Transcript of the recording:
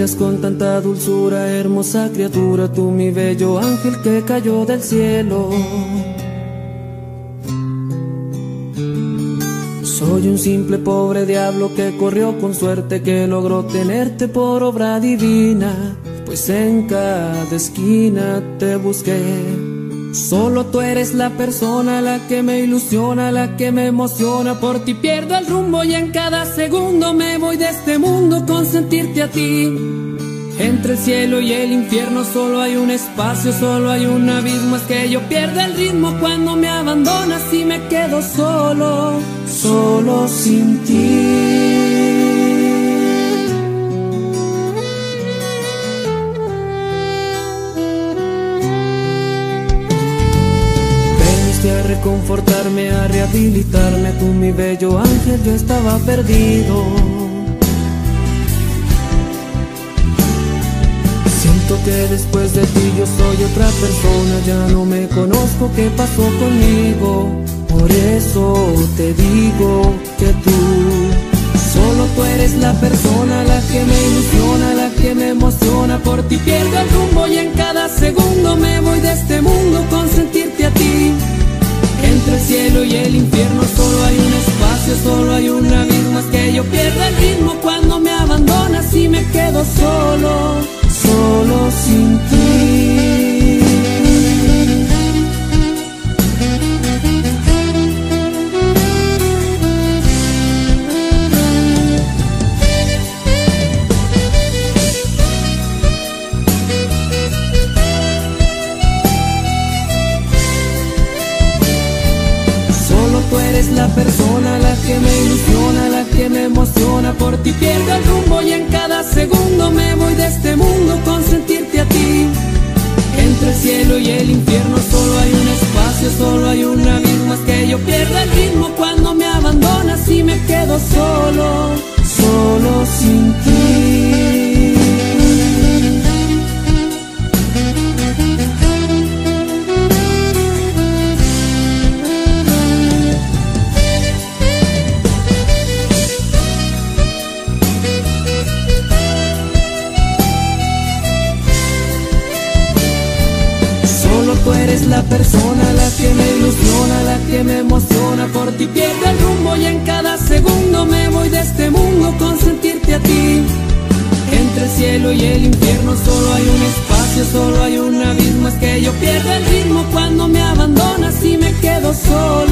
mientes con tanta dulzura, hermosa criatura, tú mi bello ángel que cayó del cielo. Soy un simple pobre diablo que corrió con suerte, que logró tenerte por obra divina, pues en cada esquina te busqué. Solo tú eres la persona, la que me ilusiona, la que me emociona. Por ti pierdo el rumbo y en cada segundo me voy de este mundo con sentirte a ti. Entre el cielo y el infierno solo hay un espacio, solo hay un abismo. Es que yo pierdo el ritmo cuando me abandonas y me quedo solo, solo sin ti. A reconfortarme, a rehabilitarme, tú mi bello ángel, yo estaba perdido. Siento que después de ti yo soy otra persona, ya no me conozco, ¿qué pasó conmigo? Por eso te digo que tú, solo tú eres la persona, la que me ilusiona, la que me emociona. Por ti pierdo el rumbo y en cada segundo me voy de este mundo con sentirte a ti. Entre el cielo y el infierno solo hay un espacio, solo hay un abismo. Es que yo pierdo el ritmo cuando me abandonas y me quedo solo, solo sin ti. Tú eres la persona, la que me ilusiona, la que me emociona. Por ti pierdo el rumbo y en cada segundo me voy de este mundo con sentirte a ti. Entre el cielo y el infierno solo hay un espacio, solo hay un abismo. Es que yo pierdo el ritmo cuando me abandonas y me quedo solo, solo sin ti. Tú eres la persona, la que me ilusiona, la que me emociona. Por ti pierdo el rumbo y en cada segundo me voy de este mundo con sentirte a ti. Entre el cielo y el infierno solo hay un espacio, solo hay un abismo. Es que yo pierdo el ritmo cuando me abandonas y me quedo solo.